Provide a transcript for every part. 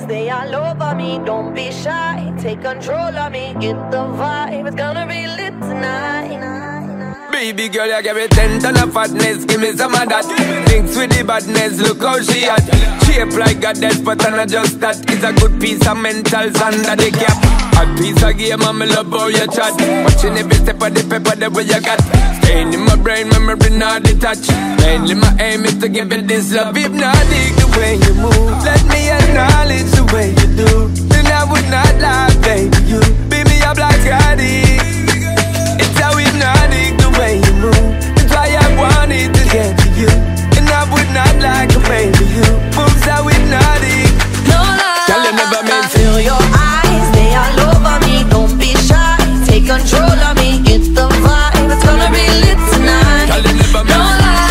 eyes, they all over me. Don't be shy, take control of me. Get the vibe, it's gonna be lit tonight. Baby girl, you give me 10 ton of fatness, give me some of that. Thinks with the badness, look how she at. Shape like a death, but I'm not just that. It's a good piece of mentals under the cap. A piece of game, and me love how you chat. Watching every step of the paper, the way you got. Staying in my brain, memory not detached. Mainly my aim is to give it this love. If not, dig the way you move. Let me acknowledge the way you do. Then I would not lie, baby, you beat me up like Roddy. It's how hypnotic the way you move. That's why I wanted to get to you. And I would not like to baby you. Moves how hypnotic. No lie, girl, you never meant to. Feel your eyes, they all over me. Don't be shy, take control of me. Get the vibe, it's gonna be lit tonight. Girl, you never meant. No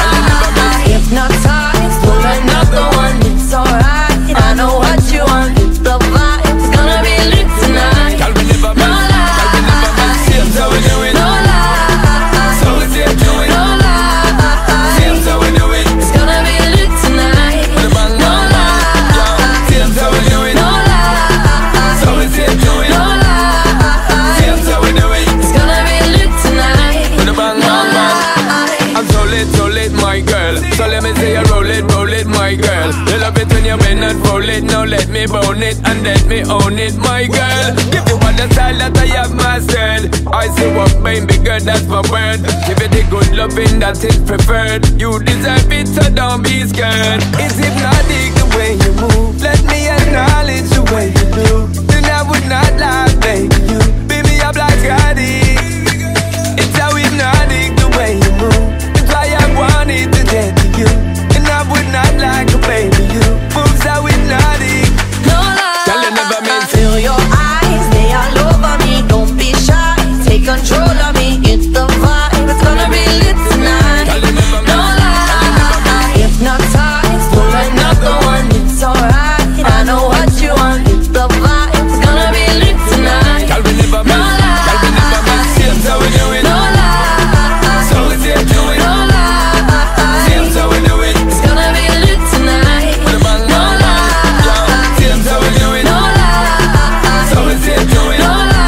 lie, hypnotized, pull another one. It's alright, I know what you want. Get the vibe, it's gonna be lit tonight. Girl, we never meant. Girl, we never meant. Seems how we do it. No lie, so we see it do it. no lie, Seems how we do it. it's gonna be lit tonight. The bang, No bang, bang. lie, Seems how we do it. no lie, So we see it do it. no lie, Seems how we do it. it's gonna be lit tonight. The bang, bang, bang. I'm so lit, my girl. So let me say you roll it, my girl. You love it when you bend and roll it. Now let me bone it and let me own it, my girl. Give you all the style that I have mastered. I say walk baby girl, that's my word. Give it the good loving that is preferred. You deserve it, so don't be scared. It's hypnotic the way you move. Let me acknowledge the way you do. Then I would not lie, baby, you beat me up like Roddy. It's how hypnotic the way you move. That's why I wanted to get to you. And I would not like to baby you. Moves how hypnotic. No lie, Girl, you never meant to. feel your eyes, they all over me. Don't be shy, take control of me. Get the vibe, it's gonna be lit tonight. Girl, you never No meant. lie, hypnotized, pull another one. It's alright, I know what you want. Get the vibe, it's gonna be lit tonight. Girl, we never No meant. Girl, we never meant. Seems how we do it. No lie, So we see it do it. no lie, Seems how we do it. it's gonna be lit tonight. The bang, No bang, bang. lie, Seems how we do it. no lie, So we see it do it. no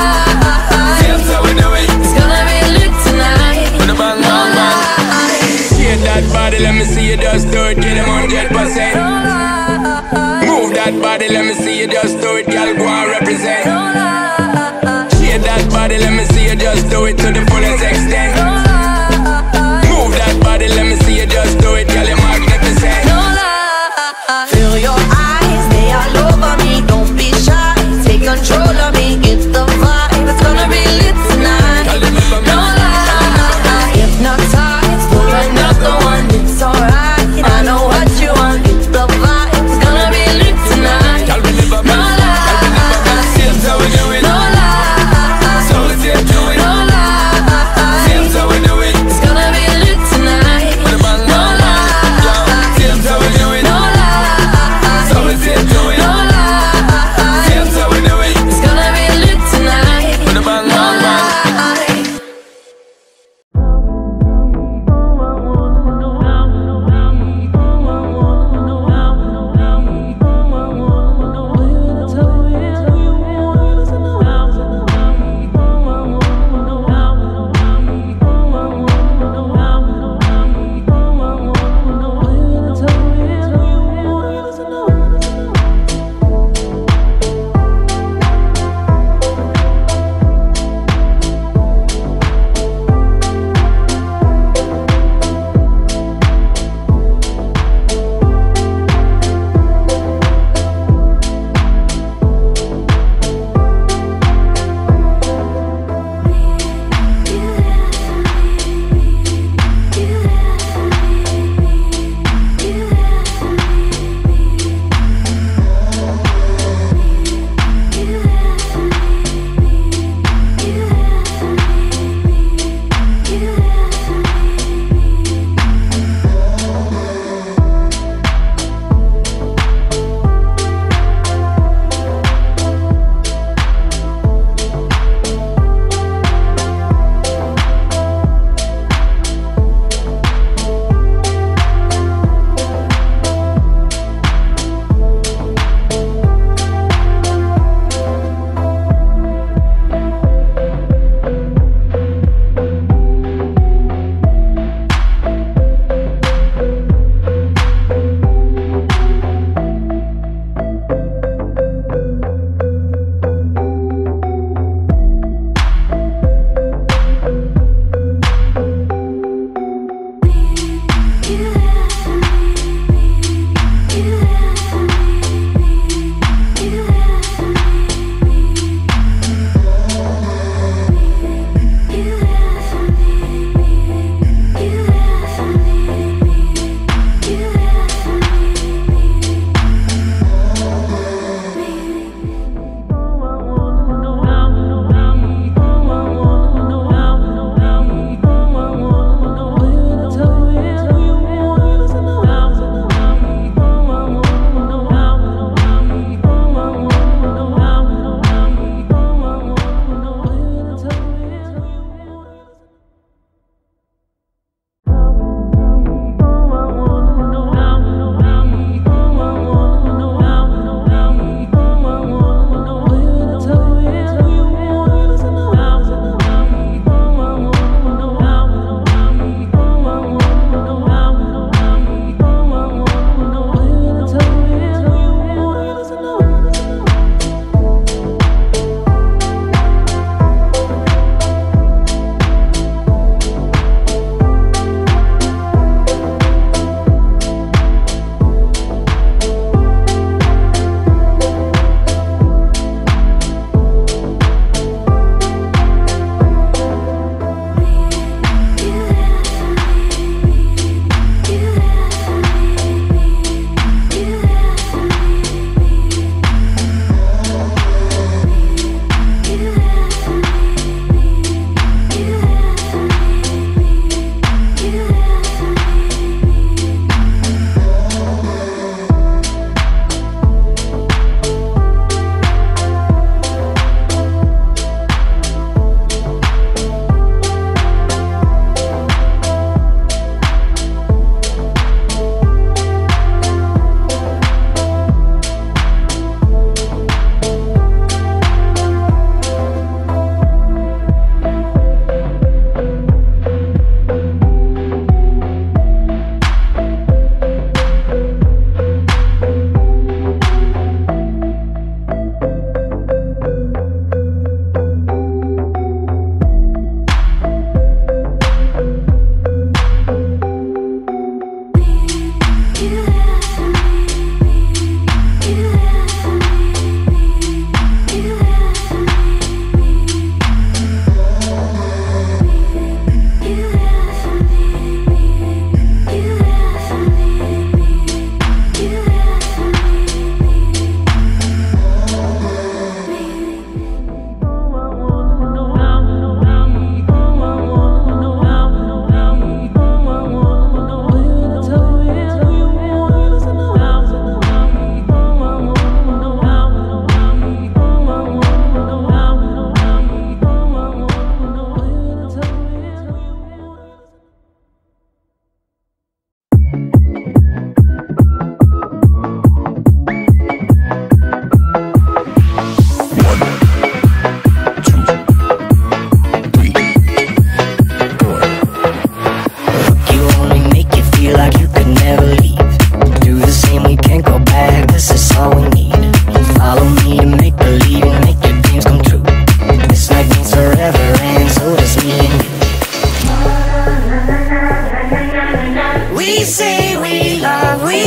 lie, Seems how we do it. it's gonna be lit tonight. The bang, No bang, bang. lie, Get that body, let me see you just do it. Get them 100%. no lie, Move that body, let me see you just do it. Girl, go and represent. no lie, Get that body, let me see you just do it to the fullest extent. no lie, Move that body, let me see you just do it. Girl, you're magnificent. no lie. Feel your eyes, they all over me. Don't be shy, take control of me. Get the vibe, it's gonna be lit tonight. Girl, you never No meant. lie, hypnotized, pull another one. It's alright, I know what you want. Get the vibe, it's gonna be lit tonight. Girl, we never No meant. Girl, we never meant. lie, Seems how we do it. no lie, So we see it do it. no lie, Seems how we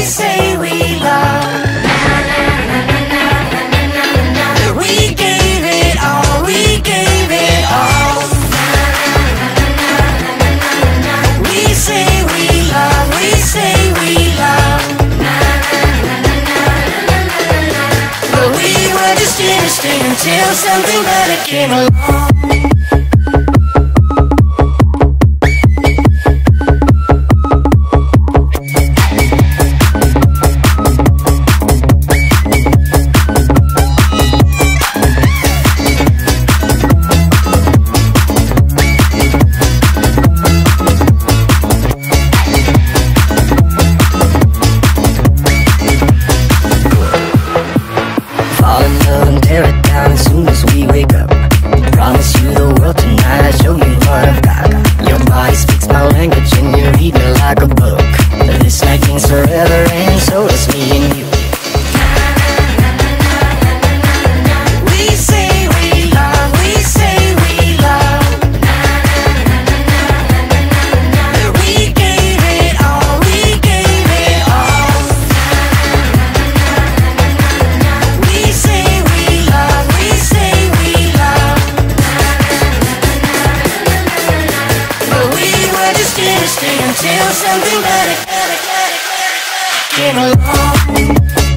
say we love. We gave it all, we gave it all. We say we love, we say we love. But we were just innocent until something better came along. Until something better came along.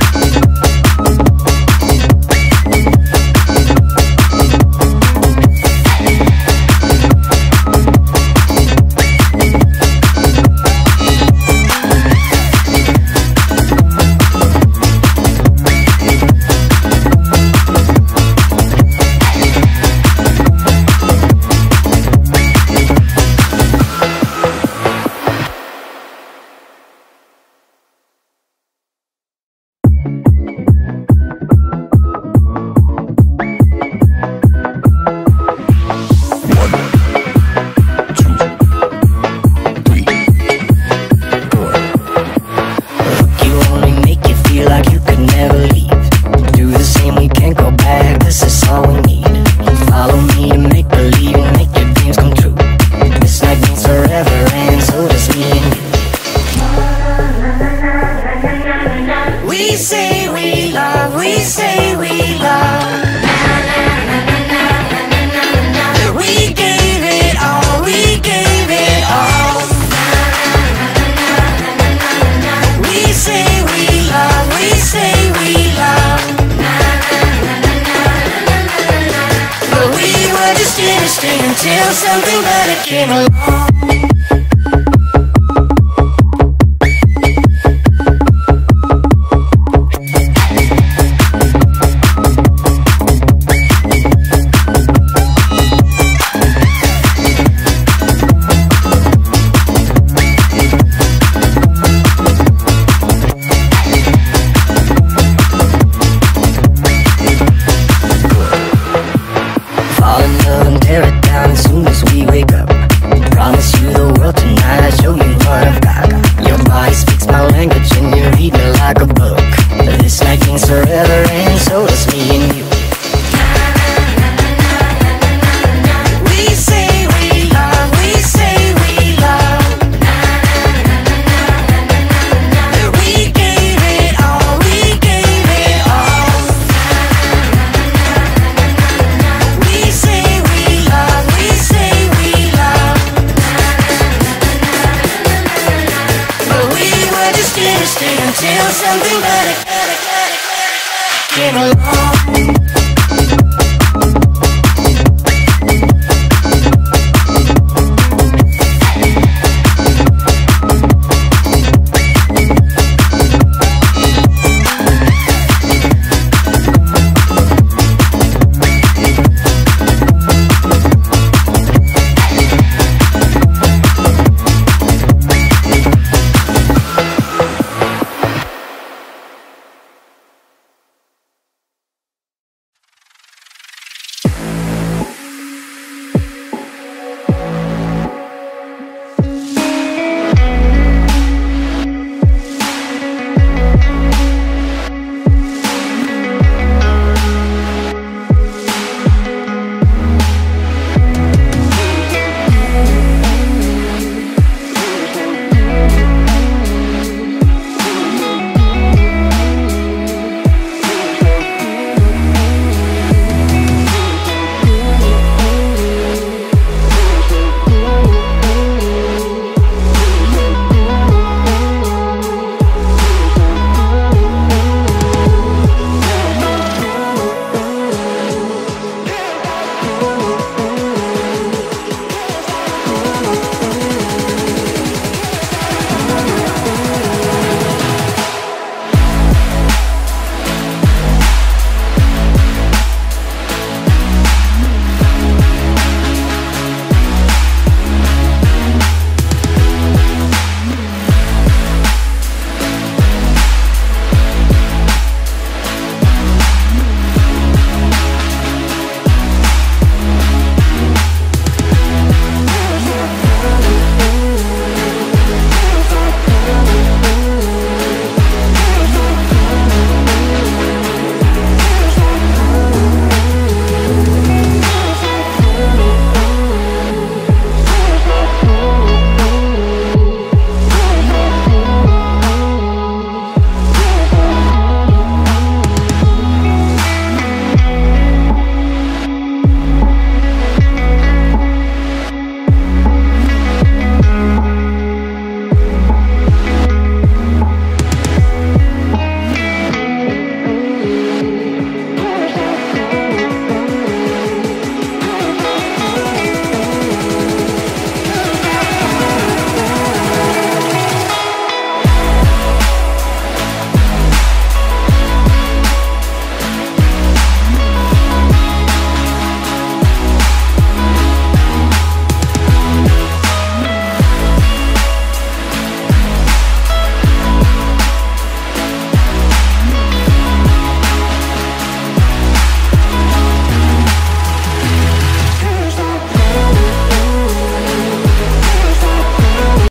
We say we love, we say we love. We gave it all, we gave it all. We say we love, we say we love. But we were just innocent until something better came along. Until something better came along.